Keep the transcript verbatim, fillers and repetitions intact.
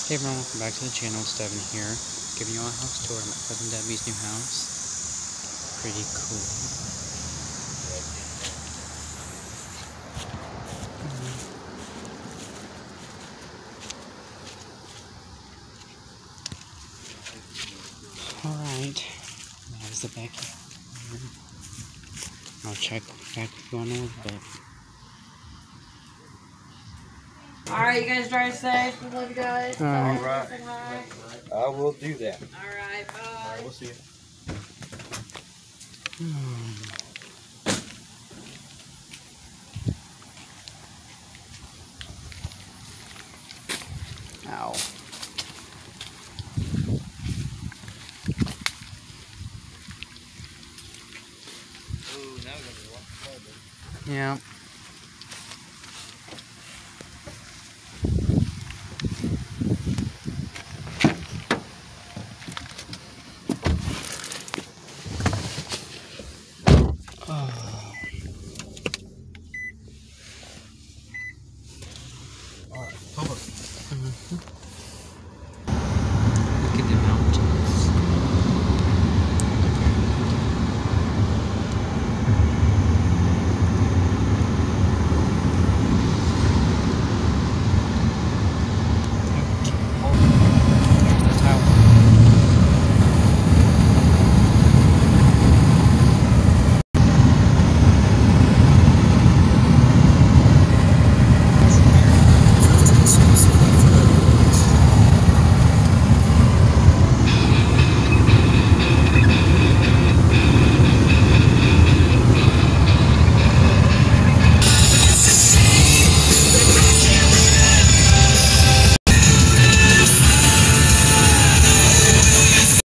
Hey everyone, welcome back to the channel. It's Devin here, giving you a house tour of my cousin Debbie's new house. Pretty cool. Alright, that is the back here. I'll check back with you in a little bit. Alright, you guys drive safe. We love you guys. Alright. Alright. I will do that. Alright, bye. Alright, we'll see you. Hmm. Ow. Ooh, now we're gonna be walking. Yeah.